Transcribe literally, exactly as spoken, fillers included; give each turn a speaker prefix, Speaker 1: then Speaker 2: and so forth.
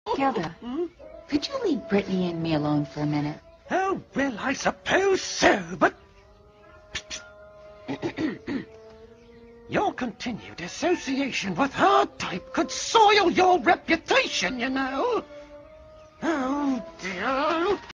Speaker 1: Gilda, could you leave Brittany and me alone for a minute?
Speaker 2: Oh, well, I suppose so, but... Your continued association with her type could soil your reputation, you know. Oh, dear.